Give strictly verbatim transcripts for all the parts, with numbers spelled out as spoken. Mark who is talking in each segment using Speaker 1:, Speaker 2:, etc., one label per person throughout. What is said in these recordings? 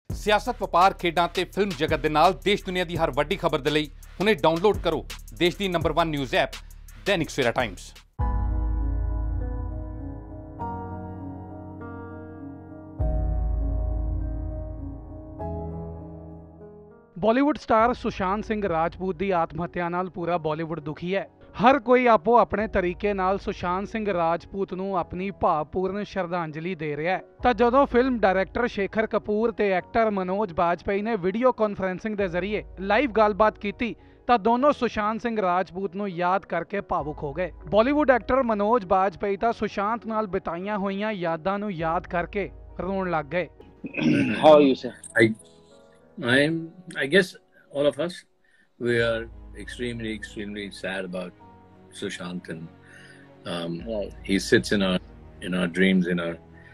Speaker 1: ਸਿਆਸਤ, ਵਪਾਰ, ਖੇਡਾਂ ਤੇ ਫਿਲਮ ਜਗਤ ਦੇ ਨਾਲ ਦੇਸ਼ ਦੁਨੀਆ ਦੀ ਹਰ ਵੱਡੀ ਖਬਰ ਦੇ ਲਈ ਹੁਣੇ ਡਾਊਨਲੋਡ ਕਰੋ ਦੇਸ਼ ਦੀ ਨੰਬਰ ਇੱਕ news app Dainik Savera Times.
Speaker 2: Bollywood star Sushant Singh Rajput ਦੀ ਆਤਮ ਹੱਤਿਆ ਨਾਲ ਪੂਰਾ ਬਾਲੀਵੁੱਡ ਦੁਖੀ ਹੈ। ਹਰ ਕੋਈ ਆਪੋ ਆਪਣੇ ਤਰੀਕੇ ਨਾਲ ਸੁਸ਼ਾਂਤ ਸਿੰਘ ਰਾਜਪੂਤ ਨੂੰ ਆਪਣੀ ਭਾਵਪੂਰਨ ਸ਼ਰਧਾਂਜਲੀ ਦੇ ਰਿਹਾ ਹੈ। ਤਾਂ ਜਦੋਂ ਫਿਲਮ ਡਾਇਰੈਕਟਰ ਸ਼ੇਖਰ ਕਪੂਰ ਤੇ ਐਕਟਰ ਮਨੋਜ ਬਾਜਪਾਈ ਨੇ ਵੀਡੀਓ ਕਾਨਫਰੰਸਿੰਗ ਦੇ ਜ਼ਰੀਏ ਲਾਈਵ ਗੱਲਬਾਤ ਕੀਤੀ ਤਾਂ ਦੋਨੋਂ ਸੁਸ਼ਾਂਤ ਸਿੰਘ ਰਾਜਪੂਤ ਨੂੰ ਯਾਦ ਕਰਕੇ ਭਾਵੁਕ ਹੋ ਗਏ। ਬਾਲੀਵੁੱਡ ਐਕਟਰ ਮਨੋਜ ਬਾਜਪਾਈ ਤਾਂ ਸੁਸ਼ਾਂਤ ਨਾਲ ਬਿਤਾਈਆਂ ਹੋਈਆਂ ਯਾਦਾਂ ਨੂੰ ਯਾਦ ਕਰਕੇ ਰੋਣ ਲੱਗ ਗਏ।
Speaker 3: How are you, sir?
Speaker 4: I, I'm. I guess all of us, we are extremely, extremely sad about Sushant, and um,
Speaker 3: Right.
Speaker 4: he sits in our, in our dreams, in our.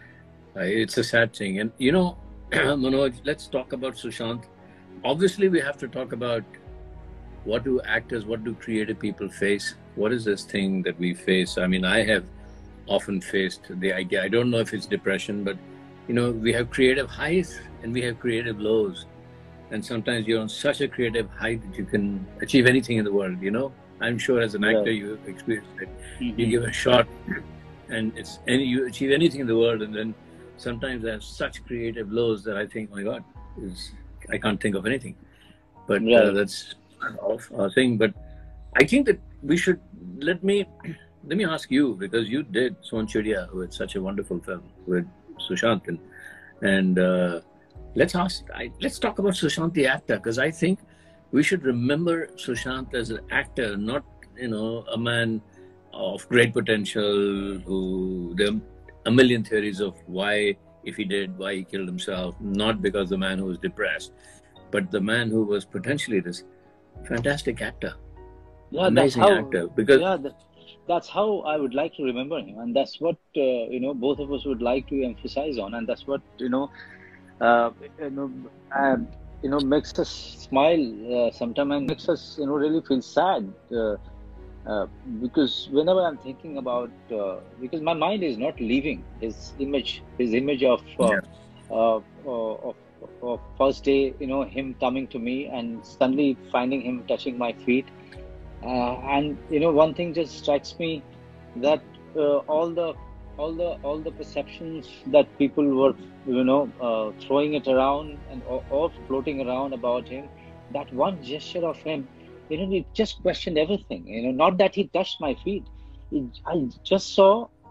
Speaker 4: Uh, it's a sad thing, and you know, Manoj. Let's talk about Sushant. Obviously, we have to talk about what do actors, what do creative people face. What is this thing that we face? I mean, I have often faced the idea. I don't know if it's depression, but you know, we have creative highs and we have creative lows. And sometimes you're on such a creative height that you can achieve anything in the world, you know. I'm sure as an actor,
Speaker 3: Yeah.
Speaker 4: you experienced it.
Speaker 3: Mm-hmm.
Speaker 4: You give a shot and it's any, you achieve anything in the world. And then sometimes I have such creative lows that I think, oh my God, is I can't think of anything. But
Speaker 3: Right.
Speaker 4: uh, that's off our thing. But I think that we should, let me, let me ask you, because you did Son Chidiya with such a wonderful film with Sushant, and, and uh, let's ask. I, let's talk about Sushant the actor, because I think we should remember Sushant as an actor, not you know a man of great potential who there are a million theories of why, if he did, why he killed himself. Not because the man who was depressed, but the man who was potentially this fantastic actor,
Speaker 3: Yeah,
Speaker 4: amazing
Speaker 3: that's how,
Speaker 4: actor. Because
Speaker 3: yeah, that, that's how I would like to remember him, and that's what uh, you know both of us would like to emphasize on, and that's what you know, uh, you know, uh, you know makes us smile uh, sometimes, and makes us you know really feel sad uh, uh, because whenever I'm thinking about, uh, because my mind is not leaving his image, his image of uh,
Speaker 4: Yeah.
Speaker 3: uh, uh, of, of first day, you know, him coming to me and suddenly finding him touching my feet. Uh, and you know, one thing just strikes me, that uh, all the all the all the perceptions that people were you know uh, throwing it around and or, or floating around about him, that one gesture of him, you know, it just questioned everything. You know, not that he touched my feet. It, I just saw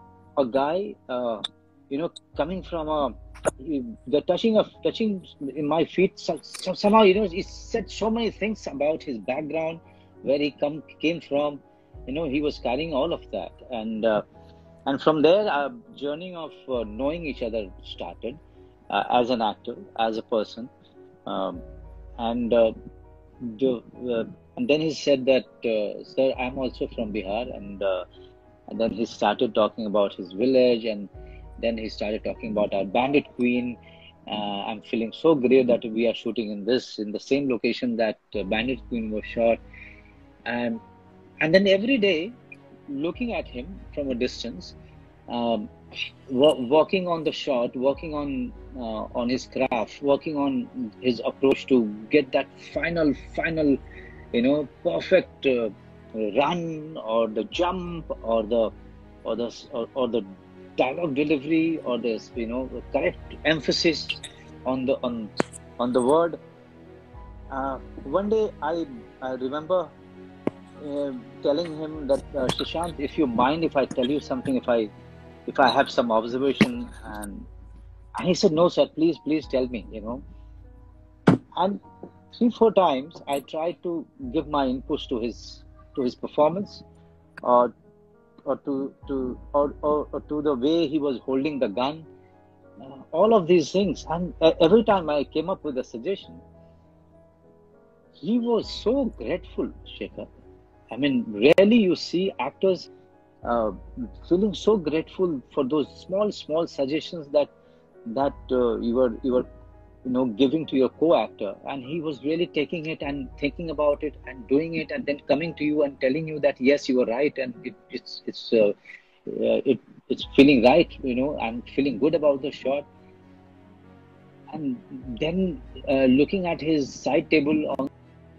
Speaker 3: a guy, uh, you know, coming from a the touching of touching in my feet. So, so somehow, you know, it said so many things about his background, where he come came from. You know, he was carrying all of that, and uh, and from there, our journey of uh, knowing each other started, uh, as an actor, as a person, um, and uh, the, uh, and then he said that, uh, sir, I'm also from Bihar, and uh, and then he started talking about his village, and then he started talking about our Bandit Queen. Uh, I'm feeling so great that we are shooting in this in the same location that uh, Bandit Queen was shot. And and then every day, looking at him from a distance, um, wo- working on the shot, working on uh, on his craft, working on his approach to get that final, final, you know, perfect uh, run or the jump or the or the or, or the dialogue delivery or the you know the correct emphasis on the on on the word. Uh, one day, I I remember. Uh, telling him that, uh, Sushant, if you mind if I tell you something, if I if I have some observation, and, and he said, no sir, please please tell me, you know. And three four times I tried to give my inputs to his to his performance, or or to to or, or, or to the way he was holding the gun, uh, all of these things, and uh, every time I came up with a suggestion, he was so grateful, Shekhar. I mean, rarely you see actors uh, feeling so grateful for those small, small suggestions that that uh, you were you were you know giving to your co-actor, and he was really taking it and thinking about it and doing it, and then coming to you and telling you that yes, you were right, and it, it's it's uh, uh, it it's feeling right. You know, I'm feeling good about the shot. and then uh, looking at his side table on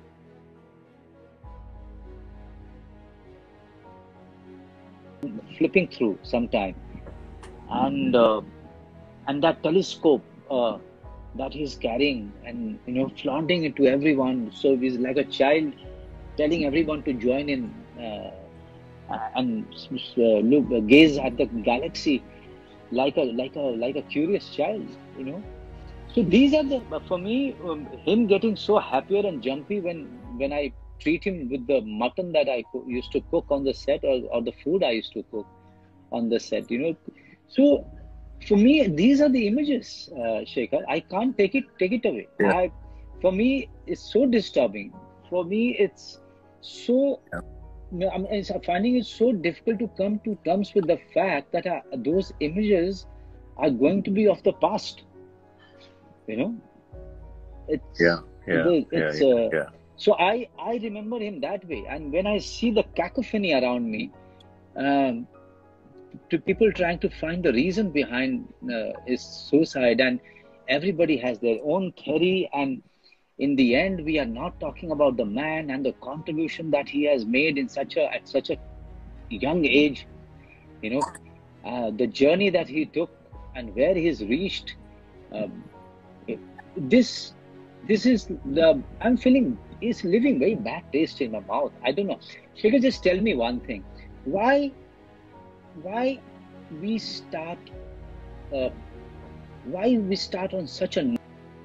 Speaker 3: flipping through sometime, and uh, and that telescope uh, that he's carrying, and you know, flaunting it to everyone. So he's like a child telling everyone to join in uh, and uh, look, uh, gaze at the galaxy like a like a like a curious child, you know. So these are the, for me, um, him getting so happier and jumpy when when I treat him with the mutton that I co- used to cook on the set, or, or the food I used to cook on the set, you know. So for me, these are the images, uh, Shekhar. I can't take it take it away.
Speaker 4: Yeah.
Speaker 3: I, for me, it's so disturbing. For me, it's so.
Speaker 4: Yeah.
Speaker 3: I'm it's- I'm finding it so difficult to come to terms with the fact that uh, those images are going to be of the past. You know, it's
Speaker 4: Yeah, yeah,
Speaker 3: the-
Speaker 4: yeah,
Speaker 3: it's
Speaker 4: yeah,
Speaker 3: uh,
Speaker 4: yeah.
Speaker 3: so I I remember him that way, and when I see the cacophony around me, um, to people trying to find the reason behind uh, his suicide, and everybody has their own theory, and in the end, we are not talking about the man and the contribution that he has made in such a at such a young age. You know, uh, the journey that he took and where he's reached. Um, this this is the I'm feeling is leaving very bad taste in my mouth. I don't know. Shekhar, just tell me one thing. Why why we start uh, why we start on such a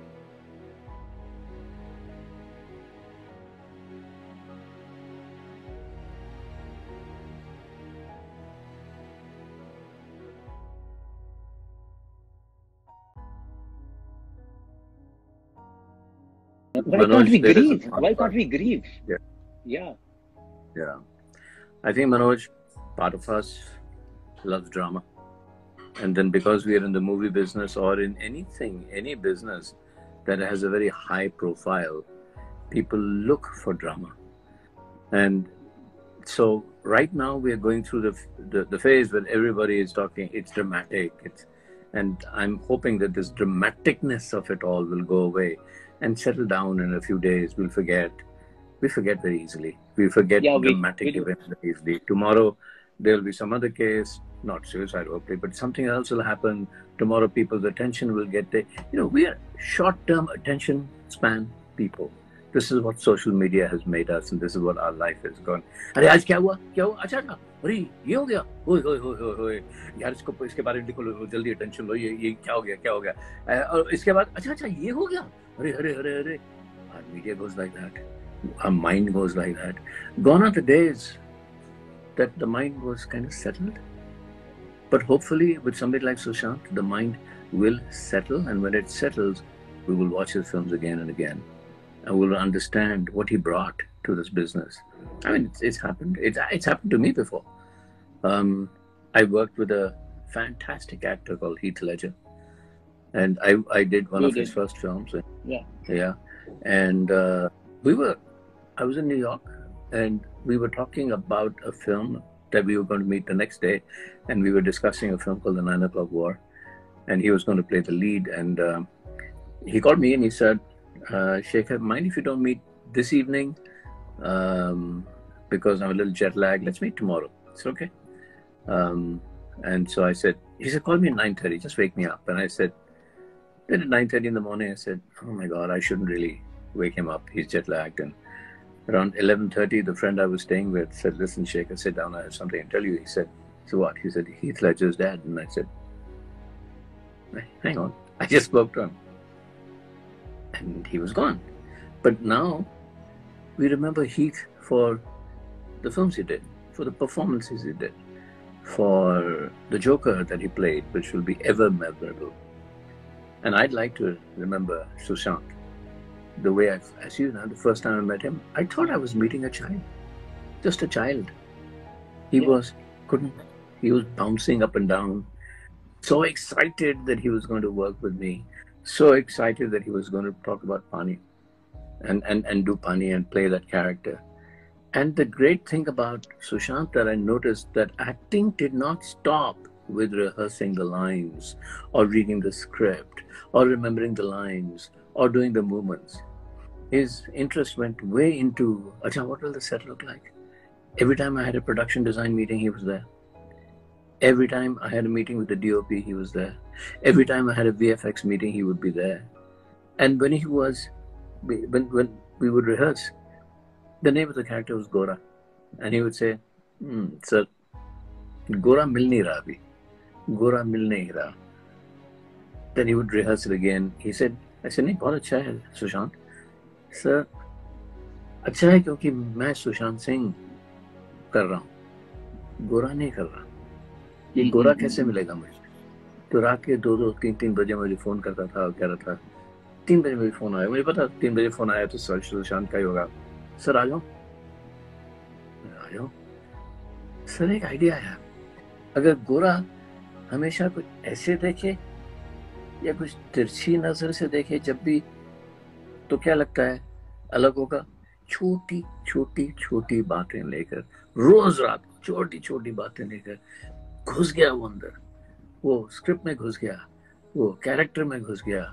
Speaker 3: why
Speaker 4: Manoj,
Speaker 3: can't we
Speaker 4: there is a
Speaker 3: grieve?
Speaker 4: fun
Speaker 3: Why
Speaker 4: part.
Speaker 3: can't we grieve?
Speaker 4: Yeah.
Speaker 3: Yeah.
Speaker 4: Yeah. I think, Manoj, part of us loves drama. And then because we are in the movie business, or in anything, any business that has a very high profile, people look for drama. And so right now we are going through the, the, the phase where everybody is talking, it's dramatic. It's, and I'm hoping that this dramaticness of it all will go away and settle down in a few days. We'll forget. We forget very easily. We forget
Speaker 3: Yeah, we-
Speaker 4: dramatic
Speaker 3: we do.
Speaker 4: events very easily. Tomorrow, there'll be some other case, not suicide, hopefully, but something else will happen. Tomorrow, people's attention will get there. You know, we are short-term attention span people. This is what social media has made us, and this is what our life is going. अरे आज क्या हुआ? क्या हुआ? अच्छा अच्छा. अरे ये हो गया. ओए ओए ओए ओए ओए. यार इसको इसके बारे में लिखो लो, जल्दी attention लो. ये ये क्या हो गया? क्या हो गया? अ, और इसके बाद अच्छा अच्छा ये हो गया. अरे अरे अरे अरे. Our media goes like that. Our mind goes like that. Gone are the days that the mind was kind of settled. But hopefully, with somebody like Sushant, the mind will settle, and when it settles, we will watch his films again and again, and we'll understand what he brought to this business. I mean, it's, it's happened. It's, it's happened to me before. Um, I worked with a fantastic actor called Heath Ledger, and I, I did one
Speaker 3: You
Speaker 4: of his
Speaker 3: did.
Speaker 4: first films. And,
Speaker 3: Yeah.
Speaker 4: yeah, and uh, we were. I was in New York, and we were talking about a film that we were going to meet the next day, and we were discussing a film called The Nine O'Clock War, and he was going to play the lead. And um, he called me and he said, uh, "Shekhar, mind if you don't meet this evening? Um, because I'm a little jet lagged. Let's meet tomorrow." It's okay. Um, and so I said, he said, "Call me at nine thirty. Just wake me up." And I said, then at nine thirty in the morning, I said, "Oh my God, I shouldn't really wake him up. He's jet lagged." And around eleven thirty, the friend I was staying with said, "Listen, Shekhar, sit down. I have something to tell you." He said, "So what?" He said, "Heath Ledger's dead." And I said, "Hang on." I just spoke to him. And he was gone. But now we remember Heath for the films he did, for the performances he did, for the Joker that he played, which will be ever memorable. And I'd like to remember Sushant the way I, as you know, the first time I met him, I thought I was meeting a child, just a child. He
Speaker 3: Yeah.
Speaker 4: was, couldn't, he was bouncing up and down, so excited that he was going to work with me, so excited that he was going to talk about Pani and, and, and do Pani and play that character. And the great thing about Sushant that I noticed, that acting did not stop with rehearsing the lines or reading the script or remembering the lines or doing the movements. His interest went way into, Acha, what will the set look like? Every time I had a production design meeting, he was there. Every time I had a meeting with the D O P, he was there. Every time I had a V F X meeting, he would be there. And when he was, when, when we would rehearse, the name of the character was Gora. And he would say, hmm, sir, Gora mil nahi raha abhi. Gora mil nahi raha. Then he would rehearse it again. He said, I said, nahi, bahut acha hai, Sushant. Sir, अच्छा है क्योंकि मैं सुशांत सिंह कर रहा हूँ, गोरा नहीं कर रहा. ये गोरा कैसे मिलेगा मुझे? तो रात के दो दो तीन तीन बजे मुझे फोन करता था और कह रहा था, तीन बजे मुझे फोन आया, मुझे पता तीन बजे फोन आया तो सुशांत का ही होगा. सर आ जाओ, आ जाओ. सर एक आइडिया आया, अगर गोरा हमेशा कुछ ऐसे देखे या कुछ तिरछी नजर से देखे जब भी, तो क्या लगता है अलग होगा? छोटी छोटी छोटी बातें लेकर, रोज रात छोटी छोटी बातें लेकर घुस गया वो अंदर, वो स्क्रिप्ट में घुस गया, वो कैरेक्टर में घुस गया.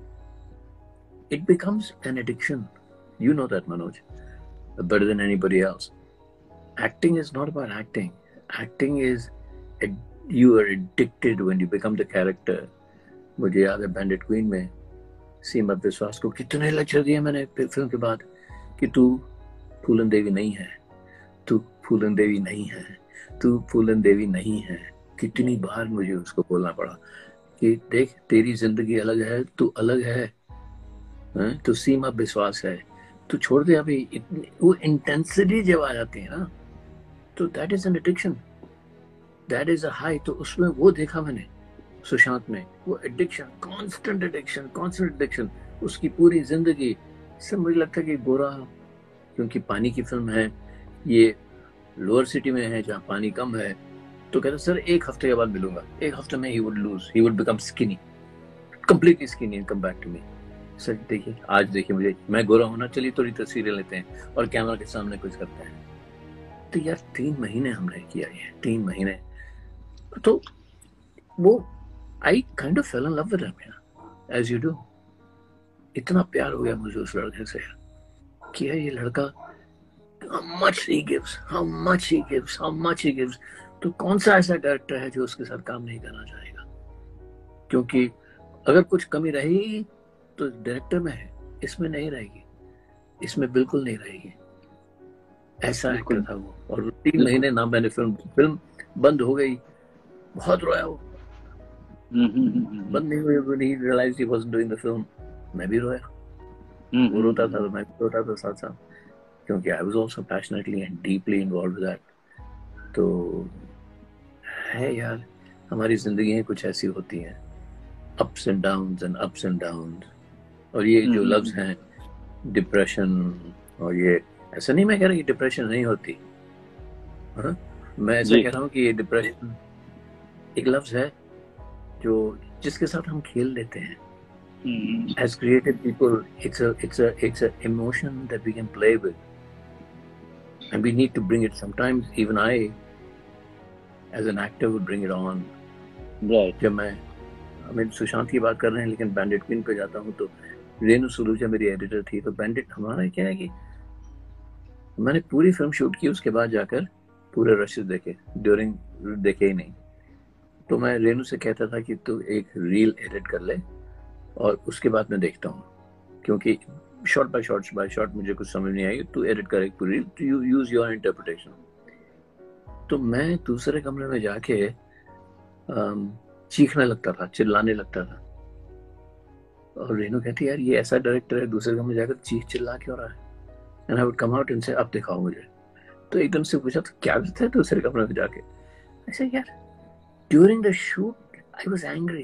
Speaker 4: It becomes an addiction. You know that, Manoj, better than anybody else. Acting is not about acting. Acting is, you are addicted when you become the character. मुझे याद है बैंडिट क्वीन में सीमा विश्वास को कितने लेक्चर दिए मैंने फिल्म के बाद कि तू फूलन देवी नहीं है, तू फूलन देवी नहीं है, तू फूलन देवी नहीं है. कितनी बार मुझे उसको बोलना पड़ा कि देख तेरी जिंदगी अलग है, तू अलग है, है? तू सीमा विश्वास है, तू छोड़ दे अभी. इतनी वो इंटेंसिटी जब आ जाती है ना, तो that is an addiction, that is a high. तो उसमें वो देखा मैंने सुशांत में, वो addiction, constant addiction, constant addiction, उसकी पूरी जिंदगी. सब मुझे लगता है कि गोरा, क्योंकि पानी की फिल्म है, ये लोअर सिटी में है जहाँ पानी कम है, तो कहते सर एक हफ्ते के बाद मिलूंगा. एक हफ्ते में he would lose, he would become skinny, completely skinny and come back to me. Sir देखिए, आज देखिए मुझे, मैं गोरा होना, चलिए थोड़ी तस्वीरें लेते हैं और कैमरा के सामने कुछ करते हैं. तो यार तीन महीने हमने किया ये, तीन महीने. तो वो I kind of fell in love with him, yeah, as you do. इतना प्यार हो गया मुझे उस लड़के से कि ये लड़का, how much he gives, how much he gives, how much he gives. तो कौन सा ऐसा डायरेक्टर है जो उसके साथ काम नहीं करना चाहेगा? क्योंकि अगर कुछ कमी रहेगी तो डायरेक्टर में है, इसमें नहीं रहेगी, इसमें बिल्कुल नहीं रहेगी. ऐसा एक्टर था वो. और तीन महीने ना मैंने फिल्म फिल्म बंद हो गई, बहुत रोया वो. बंद नहीं हुई, when he realized he wasn't doing the film, मैं भी रोया. वो रोता था तो मैं भी रोता था साथ साथ, क्योंकि I was also passionately and deeply involved with that. तो है यार, हमारी जिंदगी कुछ ऐसी होती हैं, ups and downs and ups and downs. और ये जो लफ्ज हैं डिप्रेशन, और ये ऐसा नहीं मैं कह रहा कि डिप्रेशन नहीं होती, हाँ? मैं ऐसा कह रहा हूँ कि ये डिप्रेशन एक लफ्ज है जो जिसके साथ हम खेल लेते हैं. As creative people, it's a it's a it's a emotion that we can play with, and we need to bring it. Sometimes even I, as an actor, would bring it on.
Speaker 3: Right.
Speaker 4: जब मैं, मैं सुशांत की बात कर रहे हैं, लेकिन bandit queen पे जाता हूँ तो रेनू सुलूजा मेरी एडिटर थी. तो बैंडिट हमारा क्या है कि मैंने पूरी फिल्म शूट की, उसके बाद जाकर पूरे रशेस देखे, ड्यूरिंग देखे ही नहीं. तो मैं रेनू से कहता था कि तू एक रील एडिट कर ले और उसके बाद मैं देखता हूँ, क्योंकि short by short by short मुझे कुछ समझ नहीं आई, तू एडिट कर एक पूरी reel, to you use your interpretation. तो मैं दूसरे कमरे में जाके चीखने लगता था, चिल्लाने लगता था. और रेनू कहती यार ये ऐसा डायरेक्टर है, दूसरे कमरे में जाकर चीख चिल्ला क्यों रहा है? And I would come out and से अब दिखाओ मुझे. तो एकदम से पूछा तो क्या करते हैं दूसरे कमरे में जाके? ऐसे यार during the shoot I was angry.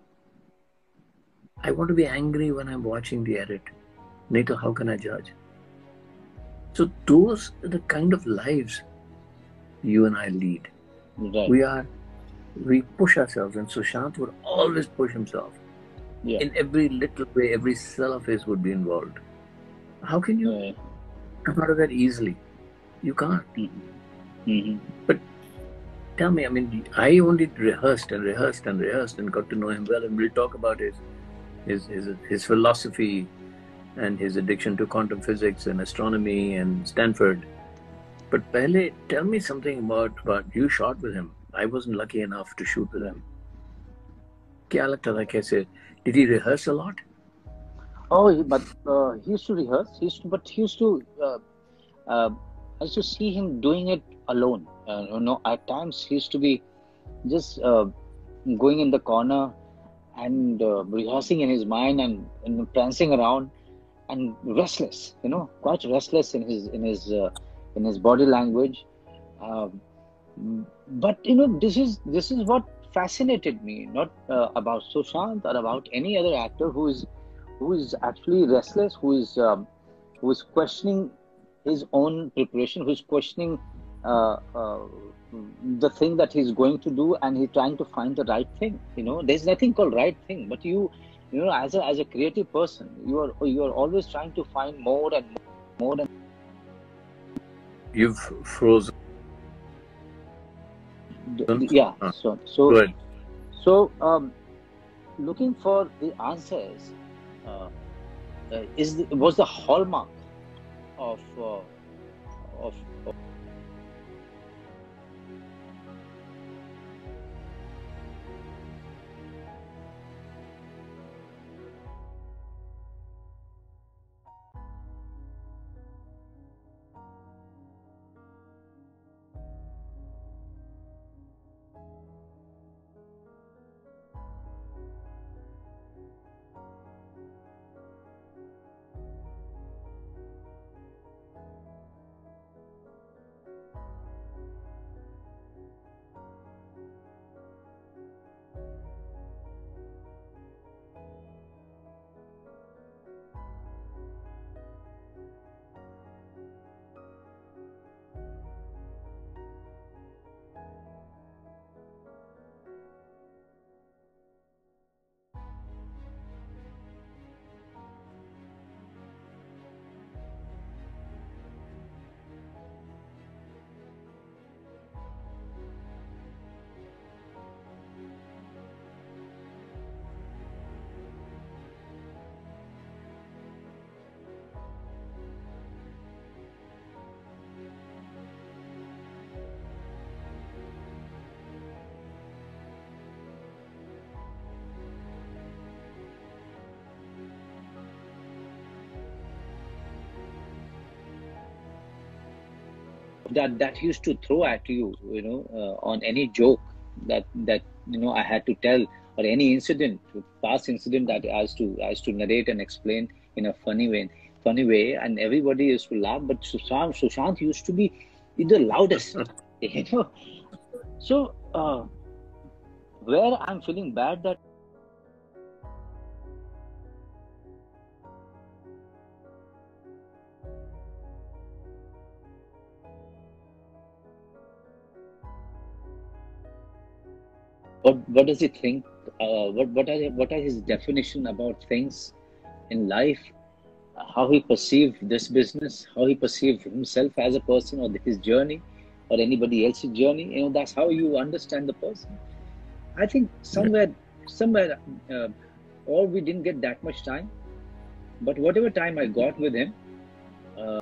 Speaker 4: I want to be angry when I'm watching the edit. नहीं तो how can I judge? So those are the kind of lives you and I lead.
Speaker 3: Right.
Speaker 4: We are, we push ourselves, and Sushant would always push himself.
Speaker 3: Yeah.
Speaker 4: In every little way, every cell of his would be involved. How can you come out of that easily? You can't.
Speaker 3: Mm-hmm. Mm-hmm.
Speaker 4: But tell me, I mean, I only rehearsed and rehearsed and rehearsed and got to know him well, and we'll talk about his his his, his philosophy and his addiction to quantum physics and astronomy and Stanford. But Pehle, tell me something about about you shot with him. I wasn't lucky enough to shoot with him. क्या लगता था कैसे? Did he rehearse a lot?
Speaker 3: Oh, he- but uh, he used to rehearse. He used to, but he used to. Uh, uh, I used to see him doing it alone. Uh, you know, at times he used to be just uh, going in the corner and uh, rehearsing in his mind and, and prancing around and restless. You know, quite restless in his in his uh, in his body language. Um, but you know, this is this is what fascinated me, not uh, about Sushant or about any other actor who is who is actually restless, who is um, who is questioning his own preparation, who is questioning uh, uh, the thing that he's going to do, and he's trying to find the right thing. You know, there's nothing called right thing, but you, you know, as a as a creative person, you are you are always trying to find more and more and.
Speaker 4: You've frozen.
Speaker 3: Yeah.
Speaker 4: Ah,
Speaker 3: So so
Speaker 4: good.
Speaker 3: so um, looking for the answers uh, uh, is the, was the hallmark of uh, of, of that that used to throw at you, you know, uh, on any joke that that you know I had to tell, or any incident, past incident that I was to I was to narrate and explain in a funny way, funny way, and everybody used to laugh. But Sushant, Sushant used to be the loudest, you know. So uh, where I'm feeling bad that. What what does he think? Uh, what what are what are his definition about things in life? How he perceived this business? How he perceived himself as a person, or his journey, or anybody else's journey? You know, that's how you understand the person. I think somewhere somewhere, uh, or we didn't get that much time, but whatever time I got with him. Uh,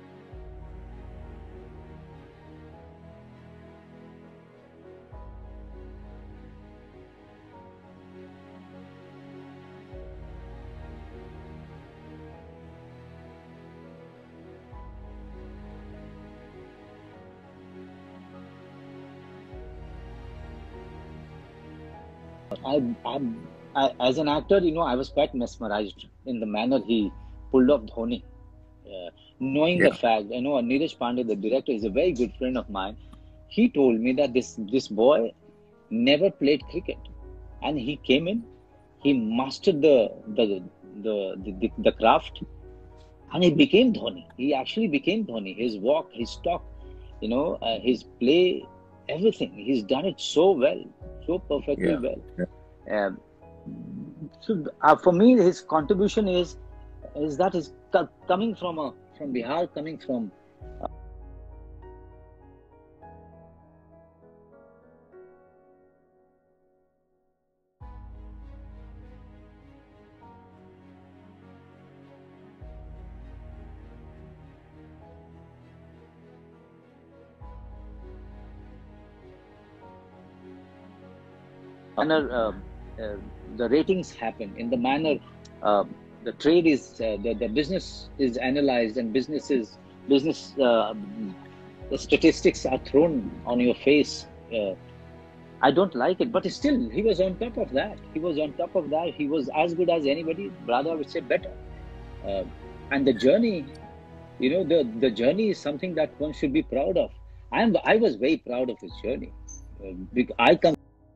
Speaker 3: I, I'm, I, as an actor, you know, I was quite mesmerized in the manner he pulled off Dhoni. Uh, knowing
Speaker 4: Yeah.
Speaker 3: the fact, you know, Neeraj Pandey, the director, is a very good friend of mine. He told me that this this boy never played cricket, and he came in, he mastered the the the the, the, the craft, and he became Dhoni. He actually became Dhoni. His walk, his talk, you know, uh, his play, everything. He's done it so well, so perfectly
Speaker 4: Yeah.
Speaker 3: well.
Speaker 4: Yeah.
Speaker 3: Um, so uh, for me, his contribution is is that is co- coming from a from Bihar, coming from manner uh, uh, the ratings happen, in the manner uh, the trade is uh, the, the business is analyzed, and business is business uh, the statistics are thrown on your face. uh, I don't like it, but still he was on top of that. He was on top of that. He was as good as anybody, rather I would say better. uh, and the journey, you know, the the journey is something that one should be proud of. I'm I was very proud of his journey. uh, bec- I come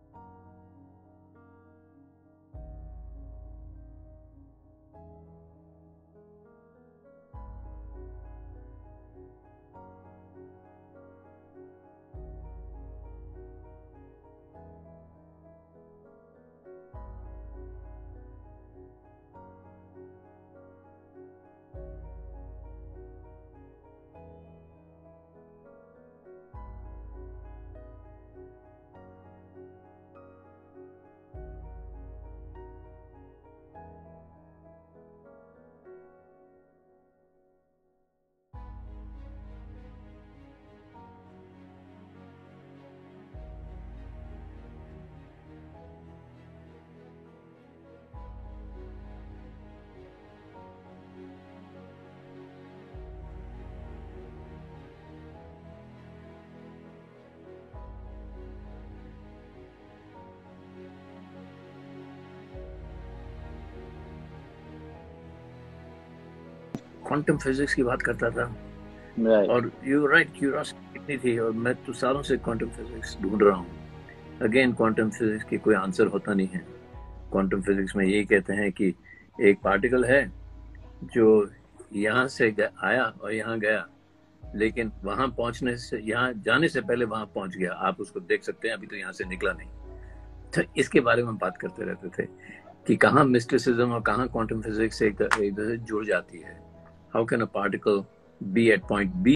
Speaker 4: quantum physics की बात करता था,
Speaker 3: right.
Speaker 4: और you right, curiosity कितनी थी, और मैं तो सालों से क्वांटम फिजिक्स ढूंढ रहा हूँ। अगेन क्वांटम फिजिक्स की कोई आंसर होता नहीं है। क्वांटम फिजिक्स में यही कहते हैं कि एक पार्टिकल है जो यहाँ से आया और यहाँ गया, लेकिन वहां पहुंचने से, यहाँ जाने से पहले वहां पहुंच गया। आप उसको देख सकते हैं, अभी तो यहाँ से निकला नहीं। तो इसके बारे में बात करते रहते थे कि कहाँ मिस्टिसिज्म और कहाँ क्वांटम फिजिक्स एक दूसरे से जुड़ जाती है। How can a particle be at point B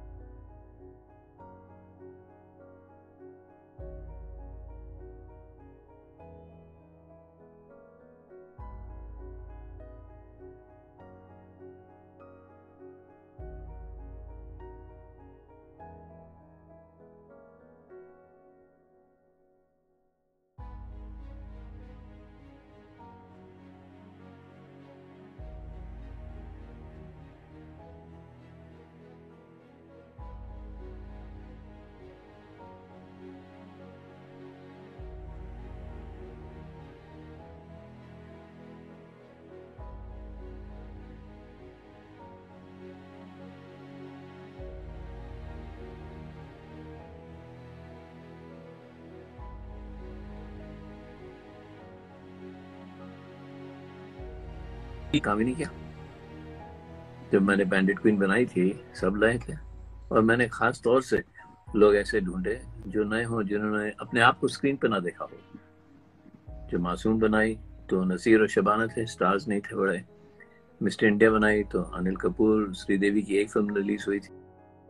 Speaker 4: काम ही नहीं किया। जब मैंने बैंडिट क्वीन बनाई थी, सब नए थे, और मैंने खास तौर से लोग ऐसे ढूंढे जो नए हों, जिन्होंने अपने आप को स्क्रीन पे ना देखा हो। जो मासूम बनाई तो नसीर और शबाना थे, स्टार्स नहीं थे बड़े। मिस्टर इंडिया बनाई तो अनिल कपूर, श्रीदेवी की एक फिल्म रिलीज हुई थी।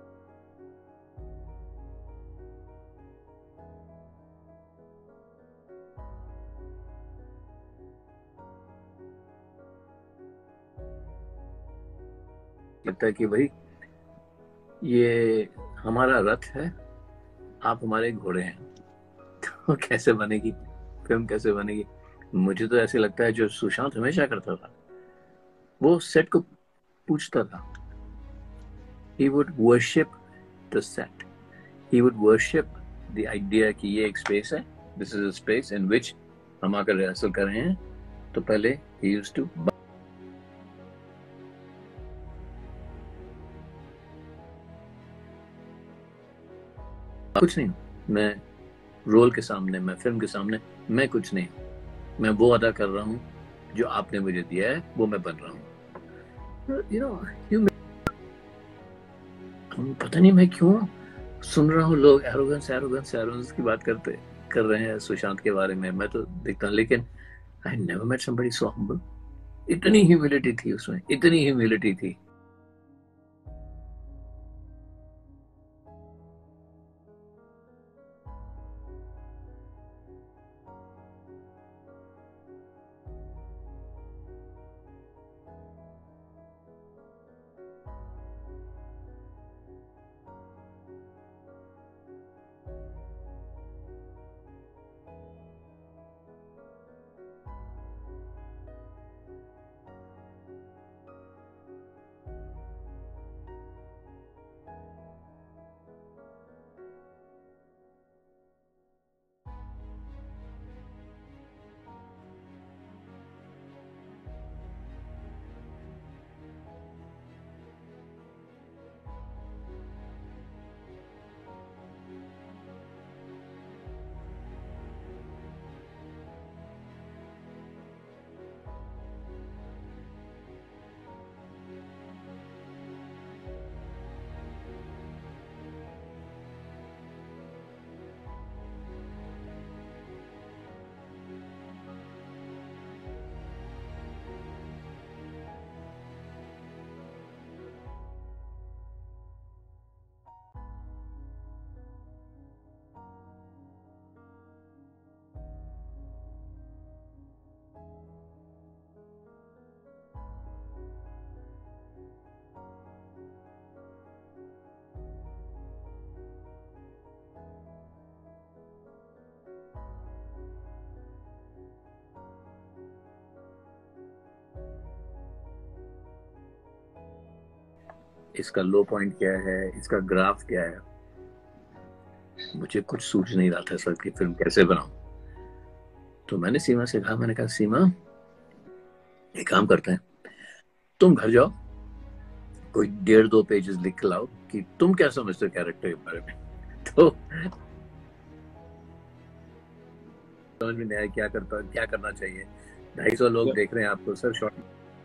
Speaker 4: लगता है कि भाई ये हमारा रथ है, आप हमारे घोड़े हैं, तो कैसे बनेगी फिल्म, कैसे बनेगी? मुझे तो ऐसे लगता है जो सुशांत हमेशा करता था, वो सेट को पूछता था। He would worship the set. He would worship the idea कि ये एक स्पेस है, this is a space in which हम आकर रिहर्सल कर रहे हैं। तो पहले he used to कुछ नहीं, मैं रोल के सामने, मैं फिल्म के सामने, मैं कुछ नहीं, मैं वो अदा कर रहा हूँ जो आपने मुझे दिया है, वो मैं बन रहा हूँ। यू नो, यू पता नहीं मैं क्यों सुन रहा हूँ लोग एरोगेंस एरोगेंस एरोगेंस की बात करते कर रहे हैं सुशांत के बारे में। मैं तो देखता हूँ, लेकिन I never met somebody so humble. इतनी ह्यूमिलिटी थी उसमें, इतनी ह्यूमिलिटी थी। इसका लो पॉइंट क्या है, इसका ग्राफ क्या है, मुझे कुछ सूझ नहीं रहा था सर कि फिल्म कैसे बनाऊं। तो मैंने सीमा से कहा, मैंने कहा सीमा एक काम करते हैं, तुम घर जाओ, कोई डेढ़ दो पेजेस लिख के लाओ कि तुम क्या समझते हो कैरेक्टर के बारे में। तो समझ में नहीं आया क्या करता क्या करना चाहिए। ढाई सौ लोग देख रहे हैं आपको सर शॉर्ट।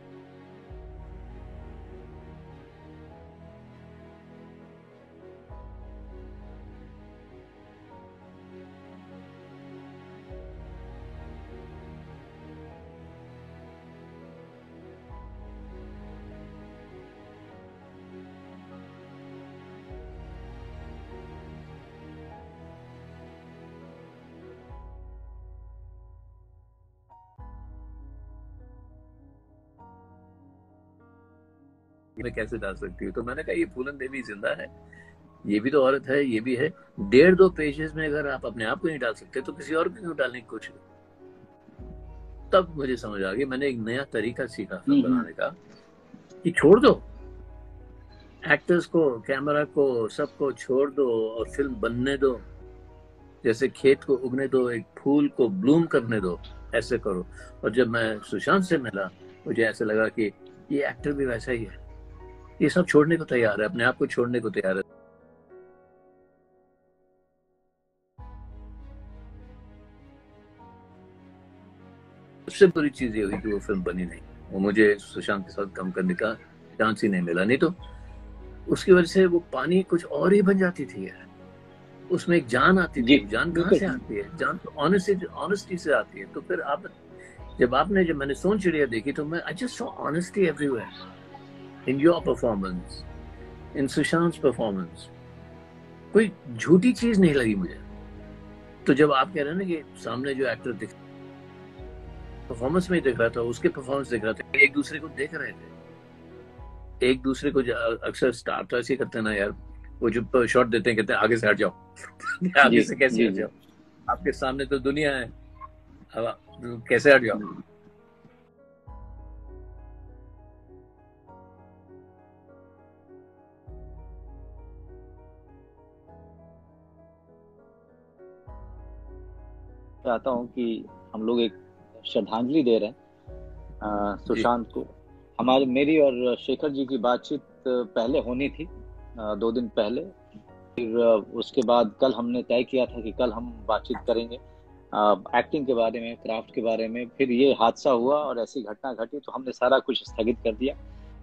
Speaker 4: में कैसे डाल सकती हूँ। तो मैंने कहा ये फूलन देवी जिंदा है, ये भी तो औरत है, ये भी है। डेढ़ दो पेजेस में अगर आप अपने आप को नहीं डाल सकते तो किसी और को क्यों डालने की कोशिश। तब मुझे समझ आ गई, मैंने एक नया तरीका सीखा फिल्म बनाने का कि छोड़ दो एक्टर्स को, कैमरा को, सबको छोड़ दो और फिल्म बनने दो। जैसे खेत को उगने दो, एक फूल को ब्लूम करने दो, ऐसे करो। और जब मैं सुशांत से मिला मुझे ऐसे लगा कि ये एक्टर भी वैसा ही है, ये सब छोड़ने को तैयार है, अपने आप को छोड़ने को तैयार है। सबसे बुरी चीज ये हुई कि वो फिल्म बनी नहीं, वो मुझे सुशांत के साथ काम करने का चांस ही नहीं मिला। नहीं तो उसकी वजह से वो पानी कुछ और ही बन जाती थी यार, उसमें एक जान आती थी। जान कहाँ से आती है? जान तो ऑनेस्टी ऑनेस्टी से आती है। तो फिर आप जब आपने जब मैंने सोन चिड़िया देखी तो मैं I just saw honesty everywhere in your performance, in Sushant performance. कोई झूठी चीज नहीं लगी मुझे। तो जब आप कह रहे हैं ना कि सामने जो एक्टर दिख परफॉर्मेंस में ही दिख रहा था, उसके परफॉर्मेंस दिख रहा था, एक दूसरे को देख रहे थे। एक दूसरे को अक्सर स्टार तो ऐसे करते हैं ना यार, वो जो शॉट देते हैं कहते हैं आगे से हट जाओ। आगे से कैसे हट जाओ, आपके सामने तो दुनिया है, अब कैसे हट जाओ।
Speaker 3: चाहता हूँ कि हम लोग एक श्रद्धांजलि दे रहे हैं सुशांत को। हमारी मेरी और शेखर जी की बातचीत पहले होनी थी, दो दिन पहले। फिर उसके बाद कल हमने तय किया था कि कल हम बातचीत करेंगे एक्टिंग के बारे में, क्राफ्ट के बारे में। फिर ये हादसा हुआ और ऐसी घटना घटी तो हमने सारा कुछ स्थगित कर दिया।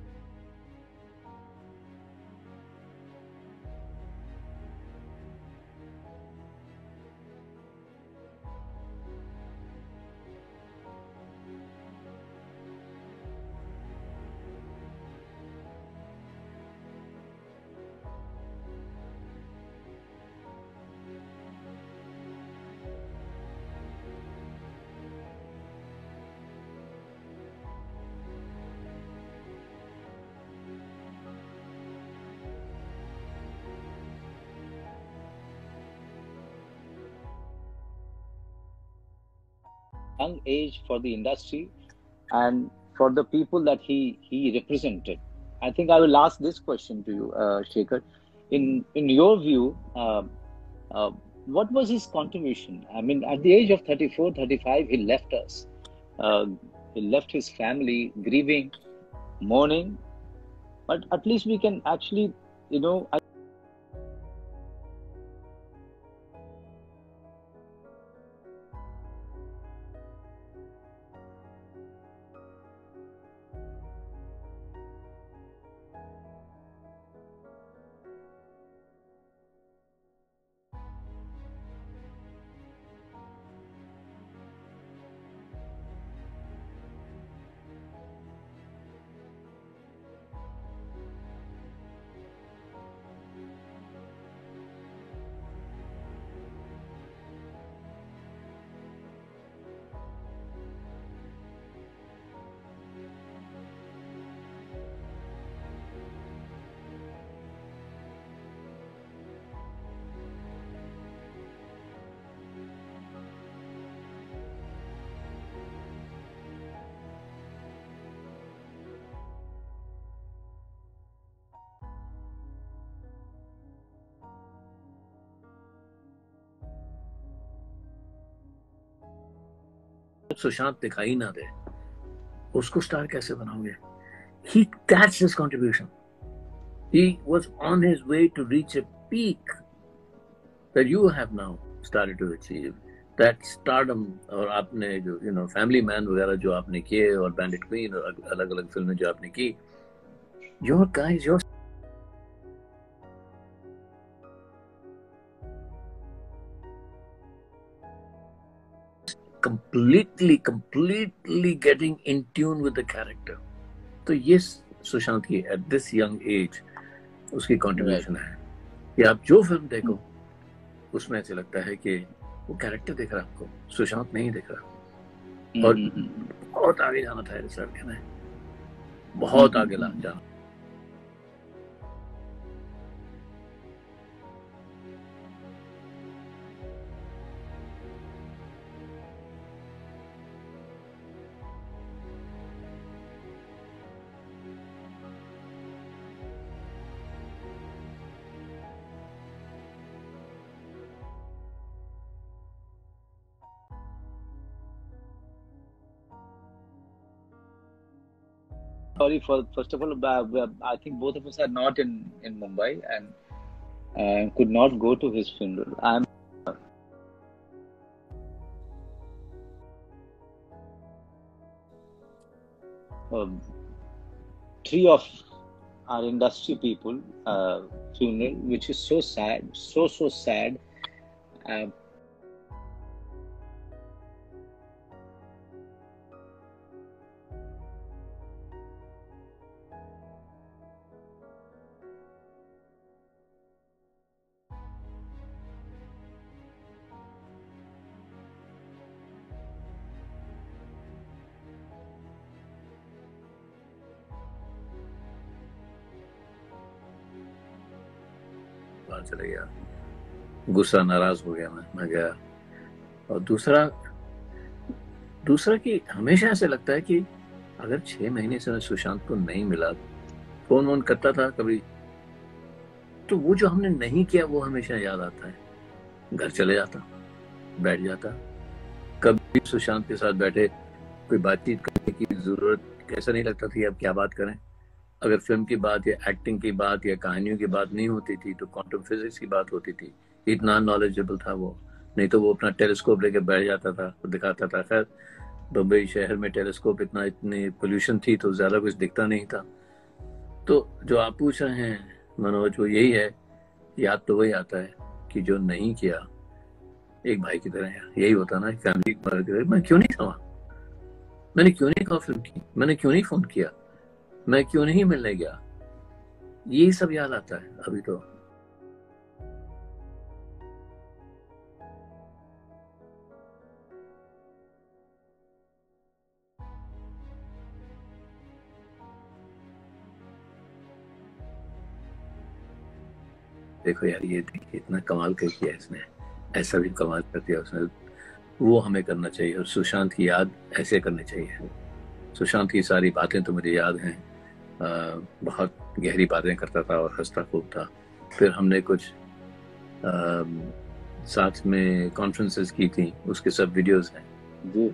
Speaker 3: Young age for the industry and for the people that he he represented. I think I will ask this question to you, uh, Shekhar. In in your view, uh, uh, what was his contribution? I mean, at the age of thirty-four, thirty-five, he left us. Uh, he left his family, grieving, mourning. But at least we can actually, you know. I
Speaker 4: Sushant दिखाई ना दे, उसको star कैसे बनाओगे? He, that's his contribution. He was on his way to reach a peak that you have now started to achieve. That stardom, और आपने जो you know Family Man वगैरह जो आपने किए, और Bandit Queen और अलग अलग फिल्में जो आपने की, your guys, your completely completely getting in tune with the character. तो ये सुशांत की at this young age उसकी contribution है कि आप जो फिल्म देखो उसमें ऐसे लगता है कि वो कैरेक्टर दिख रहा है आपको, सुशांत नहीं दिख रहा। और बहुत आगे जाना था इस लड़के ने, बहुत आगे जाना।
Speaker 3: Sorry for first of all, uh, I think both of us are not in in Mumbai and uh, could not go to his funeral. I'm um, three of our industry people uh, funeral, which is so sad, so so sad. Uh,
Speaker 4: बाहर चले गया, गुस्सा, नाराज हो गया, मैं मैं गया। और दूसरा दूसरा कि हमेशा ऐसे लगता है कि अगर छह महीने से मैं सुशांत को नहीं मिला, फोन वोन करता था कभी, तो वो जो हमने नहीं किया वो हमेशा याद आता है। घर चले जाता, बैठ जाता, कभी सुशांत के साथ बैठे कोई बातचीत करने की जरूरत ऐसा नहीं लगता थी अब क्या बात करें। अगर फिल्म की बात या एक्टिंग की बात या कहानियों की बात नहीं होती थी तो क्वांटम फिजिक्स की बात होती थी। इतना नॉलेजेबल था वो, नहीं तो वो अपना टेलीस्कोप लेके बैठ जाता था, दिखाता था। खैर बम्बई शहर में टेलीस्कोप इतना इतनी पोल्यूशन थी तो ज्यादा कुछ दिखता नहीं था। तो जो आप पूछ रहे हैं मनोज, वो यही है, याद तो वही आता है कि जो नहीं किया एक भाई की तरह, यही होता ना फैमिली की तरह। मैं क्यों नहीं था वहां, मैंने क्यों नहीं कहा फिल्म की, मैंने क्यों नहीं फोन किया, मैं क्यों नहीं मिलने गया, यही सब याद आता है अभी तो। देखो यार, ये इतना कमाल कर किया इसने, ऐसा भी कमाल कर दिया उसने, वो हमें करना चाहिए। और सुशांत की याद ऐसे करनी चाहिए। सुशांत की सारी बातें तो मुझे याद हैं, आ, बहुत गहरी बातें करता था और हंसता खूब था। फिर हमने कुछ आ, साथ में कॉन्फ्रेंसेस की थी, उसके सब वीडियोस हैं।
Speaker 3: जी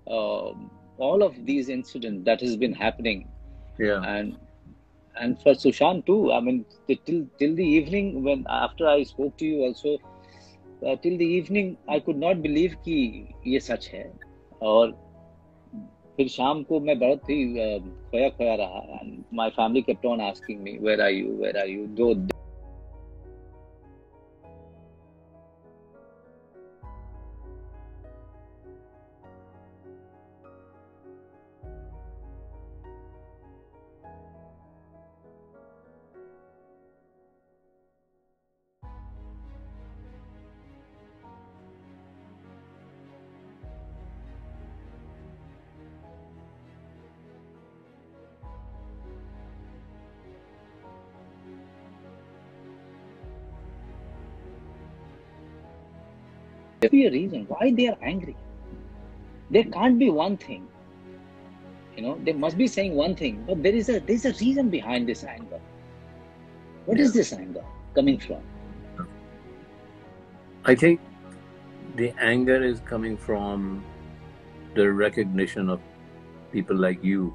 Speaker 3: uh, all of these incidents that has been happening.
Speaker 4: Yeah.
Speaker 3: And and for Sushant too. I mean, till till the evening, when after I spoke to you also, uh, till the evening I could not believe कि ये सच है. और फिर शाम को मैं बहुत ही uh, खोया खोया रहा. And my family kept on asking me, where are you, where are you? Though there be a reason why they are angry. There can't be one thing. You know, they must be saying one thing, but there is a there is a reason behind this anger. What is this anger coming from?
Speaker 4: I think the anger is coming from the recognition of people like you.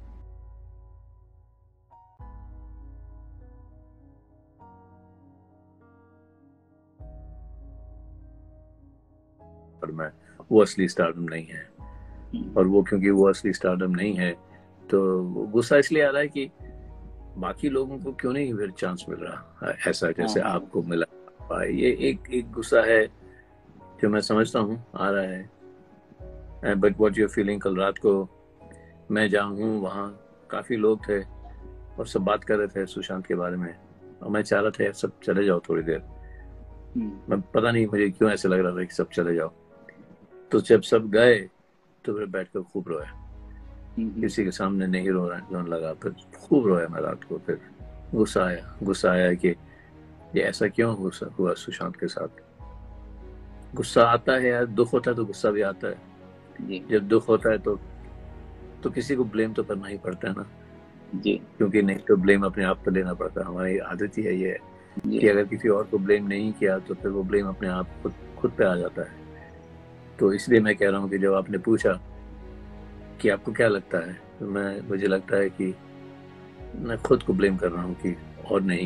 Speaker 4: और मैं वो असली stardom नहीं है, और वो क्योंकि वो असली स्टारडम नहीं है तो गुस्सा इसलिए आ रहा है कि बाकी लोगों को क्यों नहीं फिर चांस मिल रहा ऐसा जैसे आपको मिला. ये एक एक गुस्सा है जो मैं समझता हूँ आ रहा है. But what you are feeling, कल रात को मैं जहाँ हूँ वहाँ काफी लोग थे और सब बात कर रहे थे सुशांत के बारे में, और मैं चाह रहा था सब चले जाओ थोड़ी देर. मैं पता नहीं मुझे क्यों ऐसे लग रहा था कि सब चले जाओ. तो जब सब गए तो फिर बैठ कर खूब रोया. किसी के सामने नहीं रो रोने लगा, फिर खूब रोया मैं रात को. फिर गुस्सा आया गुस्सा आया कि ये ऐसा क्यों हुआ सुशांत के साथ. गुस्सा आता है यार, दुख होता है तो गुस्सा भी आता है. जब दुख होता है तो तो किसी को ब्लेम तो करना ही पड़ता है ना
Speaker 3: जी,
Speaker 4: क्योंकि नहीं तो ब्लेम अपने आप पर लेना पड़ता है. हमारी आदत ही है ये कि अगर किसी और को ब्लेम नहीं किया तो फिर वो ब्लेम अपने आप खुद खुद पे आ जाता है. तो इसलिए मैं कह रहा हूँ कि जब आपने पूछा कि आपको क्या लगता है, तो मैं मुझे लगता है कि मैं खुद को ब्लेम कर रहा हूँ कि और नहीं.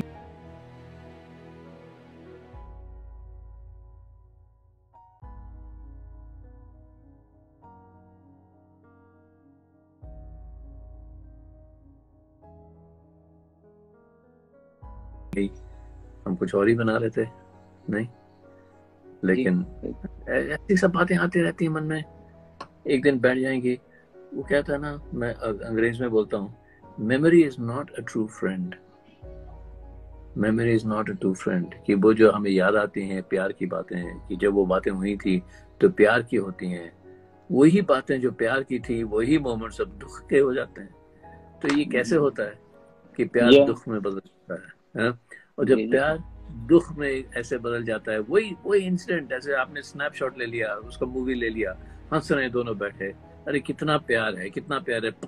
Speaker 4: हम कुछ और ही बना रहे थे नहीं, लेकिन ऐसी सब बातें आती रहती हैं मन में, एक दिन बैठ जाएंगी. वो कहता है ना, मैं अंग्रेज में बोलता हूँ, memory is not a true friend. Memory is not a true friend कि वो जो हमें याद आती हैं प्यार की बातें हैं कि जब वो बातें हुई थी तो प्यार की होती हैं, वही बातें जो प्यार की थी वही मोमेंट सब दुख के हो जाते हैं. तो ये कैसे होता है कि प्यार yeah. दुख में बदल जाता है, है? और जब yeah. प्यार दुख में ऐसे बदल जाता है, वही वही इंसिडेंट, ऐसे आपने स्नैपशॉट ले लिया, उसका मूवी ले लिया, हंस रहे दोनों बैठे, अरे कितना प्यार है कितना प्यार है,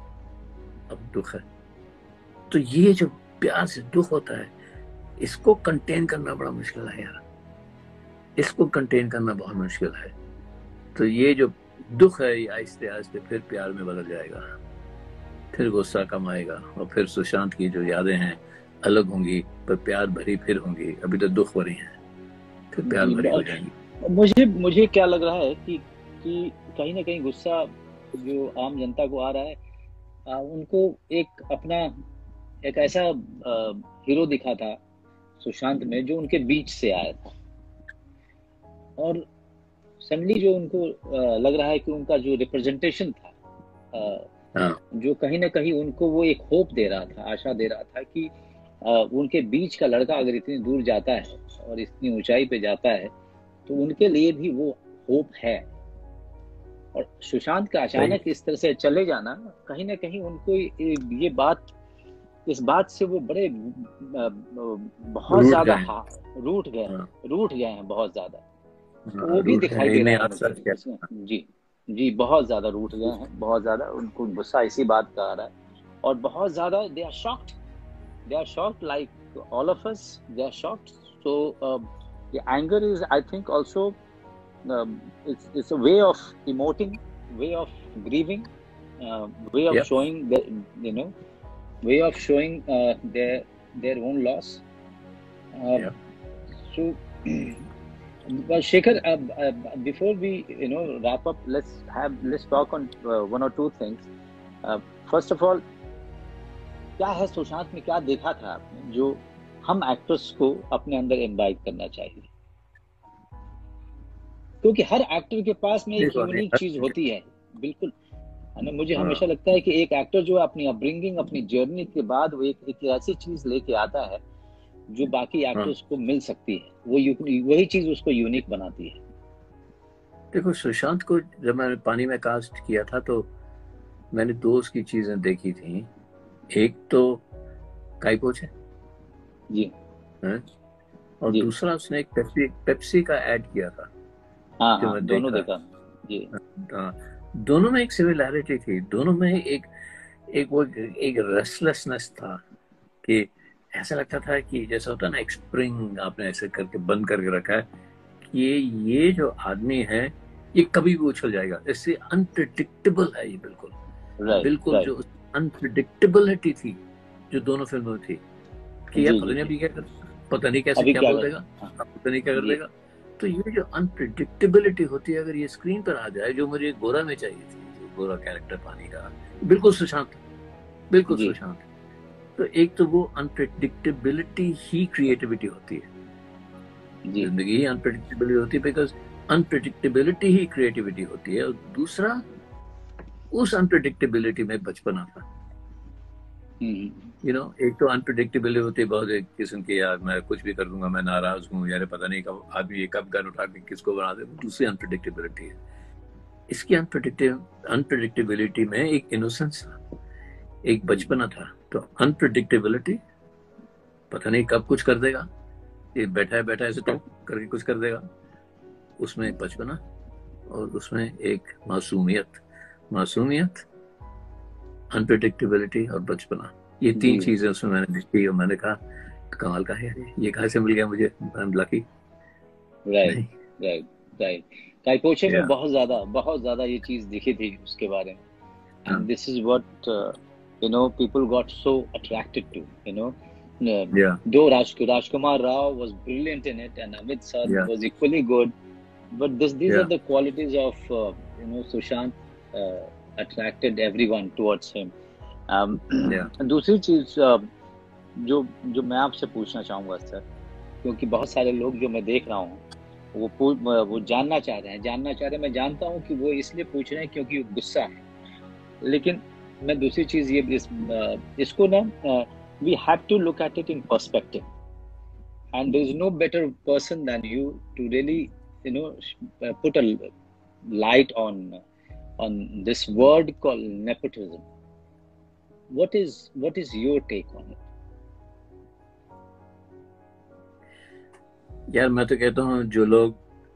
Speaker 4: अब दुख है. तो ये जो प्यार से दुख होता है इसको कंटेन करना बड़ा मुश्किल है यार, इसको कंटेन करना बहुत मुश्किल है. तो ये जो दुख है ये आहिस्ते आहिस्ते फिर प्यार में बदल जाएगा, फिर गुस्सा कम आएगा, और फिर सुशांत की जो यादें हैं अलग होंगी पर प्यार भरी फिर होंगी. अभी तो दुख भरी हैं, फिर प्यार भरी हो जाएंगी.
Speaker 3: मुझे मुझे क्या लग रहा है कि कि कहीं ना कहीं गुस्सा जो आम जनता को आ रहा है, आ, उनको एक अपना एक ऐसा आ, हीरो दिखा था सुशांत में जो उनके बीच से आया था, और सडनली जो उनको आ, लग रहा है कि उनका जो रिप्रेजेंटेशन था आ, हाँ. जो कहीं ना कहीं उनको वो एक होप दे रहा था, आशा दे रहा था कि आ, उनके बीच का लड़का अगर इतनी दूर जाता है और इतनी ऊंचाई पे जाता है तो उनके लिए भी वो होप है. और सुशांत का अचानक इस तरह से चले जाना कहीं ना कहीं उनको ये बात, इस बात से वो बड़े बहुत ज्यादा रूठ गए रूठ गए हैं बहुत ज्यादा. वो भी दिखाई दे रहा है जी जी बहुत ज्यादा रूठ गए हैं, बहुत ज्यादा उनको गुस्सा इसी बात का आ रहा है, और बहुत ज्यादा they are shocked they are shocked like all of us, they are shocked. So the anger is I think also it's it's a way of emoting, way of grieving, uh, way of
Speaker 4: Yep.
Speaker 3: showing the, you know, way of showing uh, their their own loss. Uh,
Speaker 4: Yep.
Speaker 3: So, well, Shekhar, uh, uh, before we you know wrap up, let's have let's talk on uh, one or two things. Uh, first of all, क्या है सुशांत में, क्या देखा था आपने जो हम actors को अपने अंदर इनवाइट करना चाहिए? क्योंकि हर एक्टर के पास में एक
Speaker 4: देखो,
Speaker 3: यूनिक
Speaker 4: हर-
Speaker 3: चीज होती है, बिल्कुल है ना। मुझे
Speaker 4: हाँ।
Speaker 3: हमेशा लगता है कि एक एक्टर जो अपनी अपब्रिंगिंग, अपनी जर्नी के बाद वो एक, एक ऐसी चीज लेके आता है जो बाकी एक्टर्स को मिल सकती है, वो यू- वही चीज उसको यूनिक बनाती है।
Speaker 4: देखो, सुशांत को जब मैंने पानी में कास्ट किया था तो मैंने दो उसकी चीजें देखी थी। एक तो काइपोच है,
Speaker 3: जी
Speaker 4: हैं? और
Speaker 3: जी।
Speaker 4: दूसरा उसने एक पेप्सी पेप्सी का ऐड किया था।
Speaker 3: हाँ
Speaker 4: जो
Speaker 3: हाँ,
Speaker 4: मैं
Speaker 3: दोनों
Speaker 4: देखा।
Speaker 3: देखा जी।
Speaker 4: हाँ, दोनों में एक सिमिलैरिटी थी, दोनों में एक एक वो एक रेस्टलेसनेस था कि ऐसा लगता था कि जैसा होता है ना, एक स्प्रिंग आपने ऐसे करके बंद करके रखा है कि ये ये जो आदमी है ये कभी भी उछल जाएगा। इससे अनप्रिडिक्टेबल है ये, बिल्कुल
Speaker 3: राइट
Speaker 4: बिल्कुल
Speaker 3: राइट।
Speaker 4: जो अनप्रिडिक्टेबिलिटी थी जो दोनों फिल्मों में थी कि यार
Speaker 3: जी,
Speaker 4: पता
Speaker 3: जी,
Speaker 4: नहीं
Speaker 3: जी।
Speaker 4: अभी क्या कर, पता नहीं कैसे
Speaker 3: अभी
Speaker 4: क्या
Speaker 3: क्या
Speaker 4: बोल
Speaker 3: कर-
Speaker 4: देगा,
Speaker 3: हाँ,
Speaker 4: पता नहीं क्या कर
Speaker 3: जी।
Speaker 4: देगा। तो ये जो अनप्रिडिक्टेबिलिटी होती है, अगर ये स्क्रीन पर आ जाए, जो मुझे गोरा में चाहिए थी, जो गोरा कैरेक्टर पानी का, बिल्कुल सुशांत, बिल्कुल
Speaker 3: जी।
Speaker 4: सुशांत। तो एक तो वो अनप्रिडिक्टेबिलिटी ही क्रिएटिविटी होती है,
Speaker 3: जी
Speaker 4: जिंदगी ही अनप्रिडिक्टेबिलिटी होती है, बिकॉज अनप्रिडिक्टेबिलिटी ही क्रिएटिविटी होती है। और दूसरा, उस अनप्रिडिक्टेबिलिटी में बचपना था।
Speaker 3: हम्म,
Speaker 4: यू नो, एक तो अनप्रिडिक्टेबिलिटी होती है बहुत एक किस्म की, यार मैं कुछ भी कर दूंगा, मैं नाराज हूँ, यार पता नहीं कब आदमी ये कब गन उठा के किसको बना दे। दूसरी अनप्रिडिक्टेबिलिटी है। इसकी अनप्रिडिक्टिव अनप्रिडिक्टेबिलिटी में एक इनोसेंस था, एक बचपना था। तो अनप्रिडिक्टेबिलिटी, पता नहीं कब कुछ कर देगा, ये बैठा है बैठा है ऐसे टॉप करके कुछ कर देगा, उसमें एक बचपना और उसमें एक मासूमियत। मासूमियत, अनप्रिडिक्टेबिलिटी और बचपना, ये तीन
Speaker 3: जी।
Speaker 4: चीजें उसमें मैंने देखी और मैंने कहा कमाल का है यार, ये कहाँ से मिल गया मुझे, I am lucky.
Speaker 3: Right right right. Kai Po Che में
Speaker 4: Yeah.
Speaker 3: बहुत ज्यादा बहुत ज्यादा ये चीज दिखी थी उसके बारे में,
Speaker 4: हाँ।
Speaker 3: and this is what uh, you know people got so attracted to, you know. Uh,
Speaker 4: Yeah.
Speaker 3: though Raj, Rajkumar Rao was brilliant in it and Amit Sir
Speaker 4: Yeah.
Speaker 3: was equally good, but this these
Speaker 4: Yeah.
Speaker 3: are the qualities of uh, you know Sushant uh, attracted everyone towards him. Um,
Speaker 4: Yeah.
Speaker 3: दूसरी चीज uh, जो जो मैं आपसे पूछना चाहूंगा sir, क्योंकि बहुत सारे लोग जो मैं देख रहा हूँ वो पूछ वो जानना चाह रहे हैं जानना चाह रहे हैं मैं जानता हूँ कि वो इसलिए पूछ रहे हैं क्योंकि वो गुस्सा है। लेकिन मैं दूसरी चीज ये इस, इसको ना we have to look at it in perspective, and there is no better person than you to really you know put a light on on this word called nepotism. What is what is your take on it?
Speaker 4: यार मैं तो कहता हूँ, जो लोग,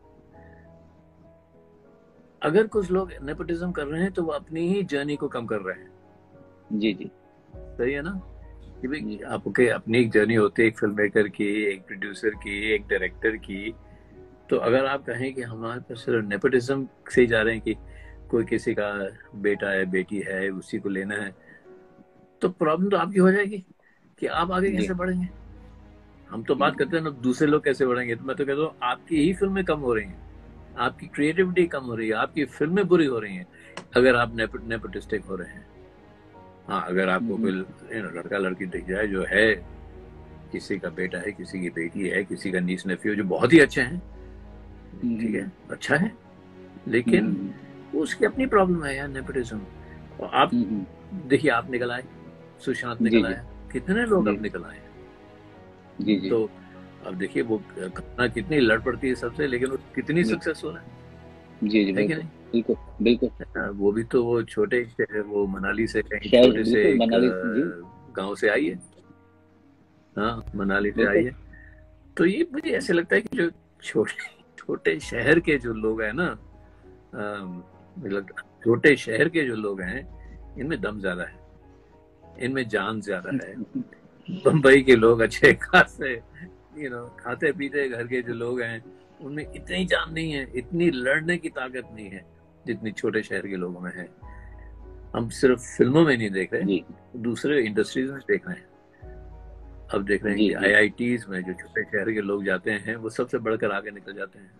Speaker 4: अगर कुछ लोग नेपोटिज्म कर रहे हैं तो वो अपनी ही जर्नी को कम कर रहे हैं।
Speaker 3: जी जी
Speaker 4: सही है ना कि भाई आपके अपनी एक जर्नी होती है, एक फिल्म मेकर की, एक प्रोड्यूसर की, एक डायरेक्टर की। तो अगर आप कहें कि हमारे पास सिर्फ नेपोटिज्म से ही जा रहे हैं कि कोई किसी का बेटा है बेटी है उसी को लेना है, तो प्रॉब्लम तो आपकी हो जाएगी कि आप आगे
Speaker 3: जी।
Speaker 4: कैसे बढ़ेंगे। हम तो बात करते हैं ना दूसरे लोग कैसे बढ़ेंगे, तो मैं तो कहता हूँ आपकी ही फिल्में कम हो रही हैं, आपकी क्रिएटिविटी कम हो रही है, आपकी फिल्में बुरी हो रही हैं अगर आप नेपोटिस्टिक हो रहे हैं। हाँ, अगर आपको कोई लड़का लड़की दिख जाए जो है किसी का बेटा है, किसी की बेटी है, किसी का नीस नेफ्यू, जो बहुत ही अच्छे हैं, ठीक है, अच्छा है, लेकिन उसकी अपनी प्रॉब्लम है यार, नेपोटिज्म। और आप देखिए, आप निकल आए, सुशांत निकल आया, कितने लोग अब निकल आए।
Speaker 3: जी जी।
Speaker 4: तो अब देखिए वो कल्पना कितनी लड़ पड़ती है सबसे, लेकिन वो कितनी सक्सेसफुल है।
Speaker 3: जी जी,
Speaker 4: है कि नहीं?
Speaker 3: बिल्कुल बिल्कुल।
Speaker 4: वो भी तो वो छोटे वो मनाली से कहीं
Speaker 3: शहर,
Speaker 4: छोटे से
Speaker 3: बिल्कुल, मनाली, जी।
Speaker 4: गांव से आई है। हाँ, मनाली से आई है। तो ये मुझे ऐसे लगता है कि जो छोटे छोटे शहर के जो लोग हैं ना, मतलब छोटे शहर के जो लोग हैं, इनमें दम ज्यादा है, इनमें जान ज्यादा है। बम्बई के लोग अच्छे खासे यू नो खाते पीते घर के जो लोग हैं, उनमें इतनी जान नहीं है, इतनी लड़ने की ताकत नहीं है। जितनी छोटे शहर के लोगों में है। हम सिर्फ फिल्मों में नहीं देख रहे, दूसरे इंडस्ट्रीज में देख रहे हैं। अब देख रहे हैं कि आई आई टीज़ में जो छोटे शहर के लोग जाते हैं वो सबसे बढ़कर आगे निकल जाते हैं।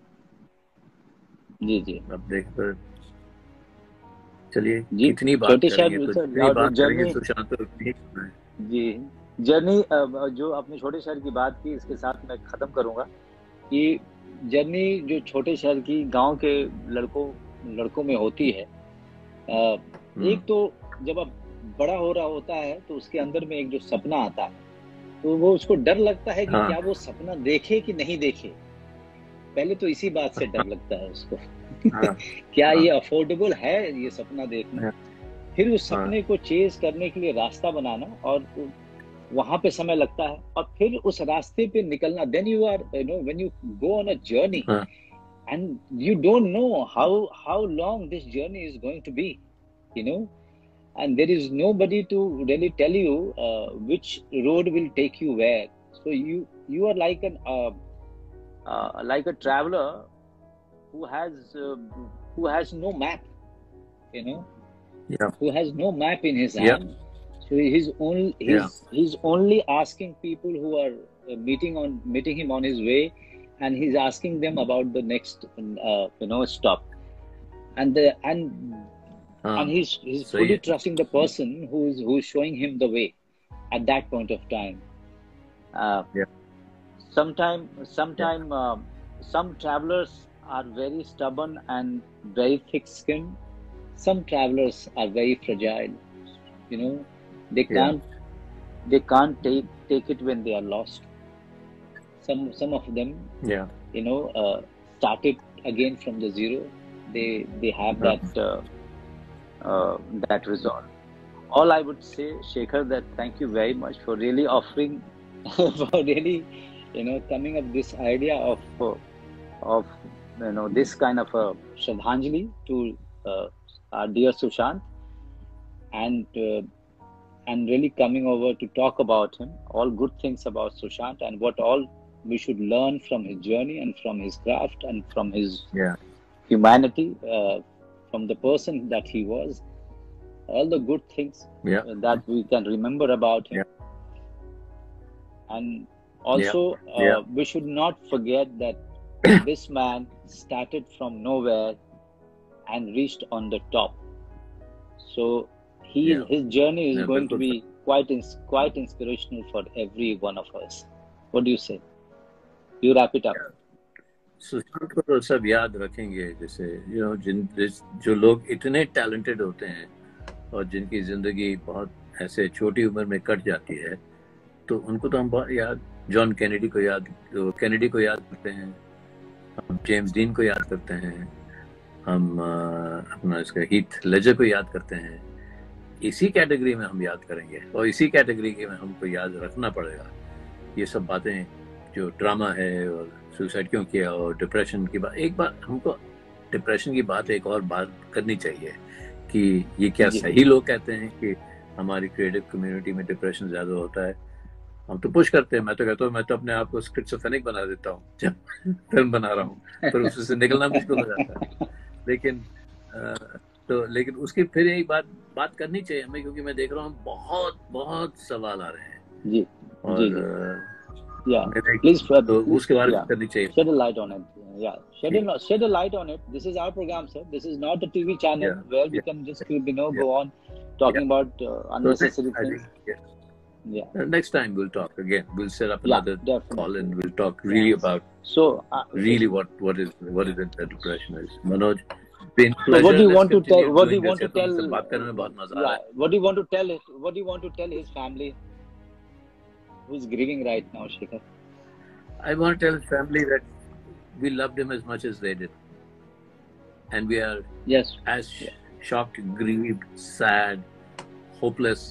Speaker 4: जी जी अब देख कर चलिए कितनी बात करेंगे, तो इतनी बात करेंगे सुशांत
Speaker 3: जी। जर्नी जो आपने छोटे शहर की बात की, इसके साथ मैं खत्म करूंगा कि जर्नी जो छोटे शहर की गांव के लड़कों लड़कों में होती है, एक तो जब अब बड़ा हो रहा होता है तो उसके अंदर में एक जो सपना आता है, तो वो उसको डर लगता है कि हाँ। क्या वो सपना देखे कि नहीं देखे। पहले तो इसी बात से डर लगता है उसको हाँ। क्या हाँ। ये अफोर्डेबल है ये सपना देखना, हाँ। फिर उस सपने हाँ। को चेज करने के लिए रास्ता बनाना, और वहां पे समय लगता है, और फिर उस रास्ते पे निकलना। Then you are you know when you go on a journey and you don't know how how long this journey is going to be, you know, and there is nobody to really tell you uh, which road will take you where. So you you are like an uh, uh, like a traveler who has uh, who has no map, you know, yeah. who has no map in his hand. Yeah. So he's only he's yeah. he's only asking people who are uh, meeting on meeting him on his way, and he's asking them about the next uh, you know stop, and the and Uh, and he's he's so fully yeah. trusting the person who's who's showing him the way at that point of time. Uh, yeah. Sometime, sometime, yeah. uh, some travelers are very stubborn and very thick-skinned. Some travelers are very fragile. You know, they can't yeah. they can't take take it when they are lost. Some some of them, yeah, you know, uh, started again from the zero. They they have yeah. that. Uh, Uh, that resolve. All I would say, Shekhar, that thank you very much for really offering, for really, you know, coming up this idea of, uh, of, you know, this kind of a Shraddhanjali to uh, our dear Sushant, and uh, and really coming over to talk about him, all good things about Sushant, and what all we should learn from his journey and from his craft and from his yeah. humanity. Uh, From the person that he was, all the good things yeah. that we can remember about him. Yeah. And also, yeah. Uh, yeah. we should not forget that this man started from nowhere and reached on the top. So he, yeah. his journey is yeah, going to be quite, ins- quite inspirational for every one of us. What do you say? You wrap it up. Yeah.
Speaker 4: Sushant को तो सब याद रखेंगे, जैसे you know जिन जो लोग इतने talented होते हैं और जिनकी जिंदगी बहुत ऐसे छोटी उम्र में कट जाती है, तो उनको तो हम बहुत याद, जॉन कैनेडी को याद कैनेडी को याद करते हैं, हम जेम्स डीन को याद करते हैं, हम अपना इसका हीथ लेजर को याद करते हैं। इसी कैटेगरी में हम याद करेंगे, और इसी कैटेगरी में हमको याद रखना पड़ेगा ये सब बातें, जो ड्रामा है और सुसाइड क्यों किया और डिप्रेशन की बात। एक बार हमको डिप्रेशन की बात एक और बात करनी चाहिए कि ये क्या सही लोग कहते हैं कि हमारी क्रिएटिव कम्युनिटी में डिप्रेशन ज्यादा होता है? हम तो पुश करते हैं, मैं तो कहता हूँ मैं तो अपने आप को स्किज़ोफ्रेनिक बना देता हूँ जब फिल्म बना रहा हूँ, पर उससे निकलना मुश्किल हो जाता है। लेकिन आ, तो लेकिन उसकी फिर यही बात बात करनी चाहिए हमें, क्योंकि मैं देख रहा हूँ बहुत बहुत सवाल आ रहे हैं जी, और जी, जी.
Speaker 3: Yeah, please,
Speaker 4: तो उसके बारे में करनी चाहिए।
Speaker 3: Shed a light on it. Yeah, shed a shed a light on it. This is our program, sir. This is not a T V channel yeah. where we yeah. can just you know yeah. go on talking yeah. about uh, unnecessary so next, things. Think, yeah. yeah. Uh,
Speaker 4: next time we'll talk again. We'll set up another yeah, call and we'll talk really yeah. about
Speaker 3: so uh,
Speaker 4: really what what is what is it that depression is. Manoj, been
Speaker 3: pleasure. So what do you Let's want to tell? What do you want to tell? बात करने में बहुत मजा आ रहा है. What do you want to tell it? What do you want to tell his family who's grieving right now, Shekhar?
Speaker 4: I want to tell his family that we loved him as much as they did, and we are
Speaker 3: yes
Speaker 4: as yeah. shocked, grieved, sad, hopeless,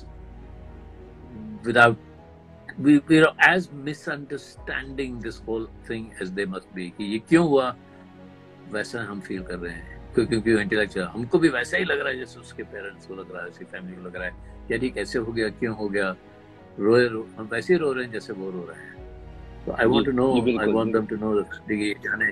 Speaker 4: without we we are as misunderstanding this whole thing as they must be. कि ये क्यों हुआ, वैसा हम feel कर रहे हैं, क्योंकि क्योंकि इंटेलेक्चुअल हमको भी वैसा ही लग रहा है जैसे उसके पेरेंट्स को लग रहा है, उसकी फैमिली को लग रहा है, यार ये कैसे हो गया, क्यों हो गया, रोए रो हम वैसे ही रो रहे हैं जैसे वो रो रहे हैं। So I want to know, I want them to know that ये जाने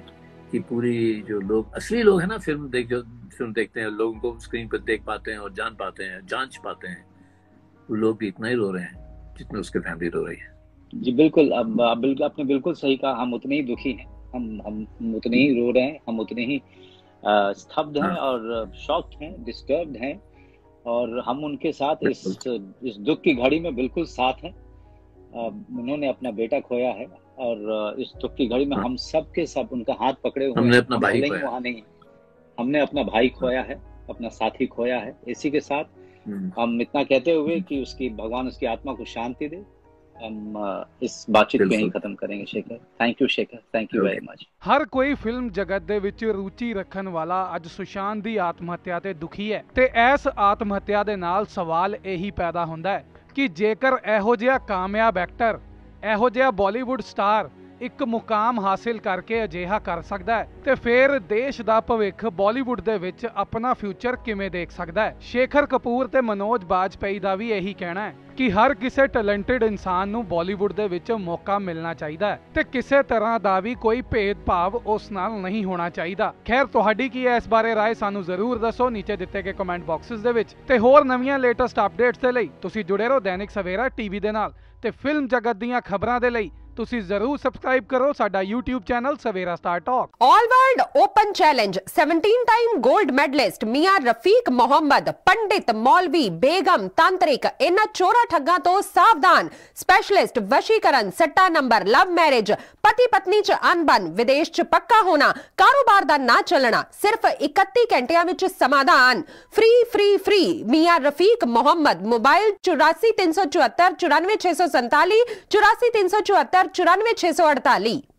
Speaker 4: कि पूरी जो लोग असली लोग हैं ना, फिल्म देख जो फिल्म देखते हैं, लोगों को स्क्रीन पर देख पाते हैं और जान पाते हैं, जांच पाते हैं, वो लोग भी इतना ही रो रहे हैं जितना उसके फैमिली रो रही है।
Speaker 3: जी बिल्कुल, अब अब बिल्कुल आपने बिल्कुल सही कहा, हम उतने ही दुखी हैं, हम हम उतने ही रो रहे हैं, हम उतने ही अ, स्तब्ध हैं और शॉक्ड हैं, डिस्टर्ब्ड हैं, और हम उनके साथ इस इस दुख की घड़ी में बिल्कुल साथ हैं। अ, उन्होंने अपना बेटा खोया है और इस दुख की घड़ी में हम सब के सब उनका हाथ पकड़े हुए
Speaker 4: हमने
Speaker 3: हैं।
Speaker 4: अपना
Speaker 3: हम
Speaker 4: भाई
Speaker 3: भले ही
Speaker 4: खोया।
Speaker 3: वहाँ नहीं, हमने अपना भाई खोया है, अपना साथी खोया है। इसी के साथ हम इतना कहते हुए कि उसकी भगवान उसकी आत्मा को शांति दे, हम अ, इस बातचीत को यहीं खत्म करेंगे। Shekhar, thank you Shekhar, thank you very much.
Speaker 2: ਹਰ ਕੋਈ ਫਿਲਮ ਜਗਤ ਦੇ ਵਿੱਚ ਰੁਚੀ ਰੱਖਣ ਵਾਲਾ ਅੱਜ ਸੁਸ਼ਾਂਤ ਦੀ ਆਤਮ ਹੱਤਿਆ ਤੇ ਦੁਖੀ ਹੈ ਤੇ ਇਸ ਆਤਮ ਹੱਤਿਆ ਦੇ ਨਾਲ ਸਵਾਲ ਇਹੀ ਪੈਦਾ ਹੁੰਦਾ ਹੈ ਕਿ ਜੇਕਰ ਇਹੋ ਜਿਹਾ ਕਾਮਯਾਬ ਐਕਟਰ, ਇਹੋ ਜਿਹਾ ਬਾਲੀਵੁੱਡ ਸਟਾਰ ਇੱਕ ਮੁਕਾਮ ਹਾਸਿਲ ਕਰਕੇ ਅਜਿਹਾ ਕਰ ਸਕਦਾ ਹੈ ਤੇ ਫਿਰ ਦੇਸ਼ ਦਾ ਭਵਿੱਖ ਬਾਲੀਵੁੱਡ ਦੇ ਵਿੱਚ ਆਪਣਾ ਫਿਊਚਰ ਕਿਵੇਂ ਦੇਖ ਸਕਦਾ ਹੈ। ਸ਼ੇਖਰ ਕਪੂਰ ਤੇ ਮਨੋਜ ਬਾਜਪੇਈ ਦਾ ਵੀ ਇਹੀ ਕਹਿਣਾ ਹੈ ਕਿ ਹਰ ਕਿਸੇ ਟੈਲੈਂਟਡ ਇਨਸਾਨ ਨੂੰ ਬਾਲੀਵੁੱਡ ਦੇ ਵਿੱਚ ਮੌਕਾ ਮਿਲਣਾ ਚਾਹੀਦਾ ਹੈ ਤੇ ਕਿਸੇ ਤਰ੍ਹਾਂ ਦਾ ਵੀ ਕੋਈ ਭੇਦਭਾਵ ਉਸ ਨਾਲ ਨਹੀਂ ਹੋਣਾ ਚਾਹੀਦਾ। ਖੈਰ, ਤੁਹਾਡੀ ਕੀ ਹੈ ਇਸ ਬਾਰੇ ਰਾਏ, ਸਾਨੂੰ ਜ਼ਰੂਰ ਦੱਸੋ ਨੀਚੇ ਦਿੱਤੇ ਗਏ ਕਮੈਂਟ ਬਾਕਸਿਸ ਦੇ ਵਿੱਚ। ਤੇ ਹੋਰ ਨਵੀਆਂ ਲੇਟੈਸਟ ਅਪਡੇਟਸ ਦੇ ਲਈ ਤੁਸੀਂ ਜੁੜੇ ਰਹੋ ਦੈਨਿਕ ਸਵੇਰਾ ਟੀਵੀ ਦੇ ਨਾਲ ਤੇ ਫਿਲਮ ਜਗਤ ਦੀਆਂ ਖਬਰਾਂ ਦੇ ਲਈ ਤੁਸੀਂ ਜ਼ਰੂਰ ਸਬਸਕ੍ਰਾਈਬ ਕਰੋ ਸਾਡਾ YouTube channel Savera star talk.
Speaker 5: All world open challenge सत्रह time gold medalist Miyan Rafiq Mohammad, पंडित, मौलवी, बेगम, तांत्रिक, इन्हां चोरा ठग्गां तो सावधान। स्पेशलिस्ट वशीकरण, सट्टा नंबर, लव मैरिज, पति पत्नी च अनबन, विदेश च पक्का होना, कारोबार दा ना चलना, सिर्फ इकतीस घंटियां विच समाधान। Free free free Miyan Rafiq Mohammad. Mobile चौरासी तीन सौ चौहत्तर चौरानवे छह सौ संताली, चौरासी तीन सौ चौहत्तर चौरानवे छह सौ अड़तालीस।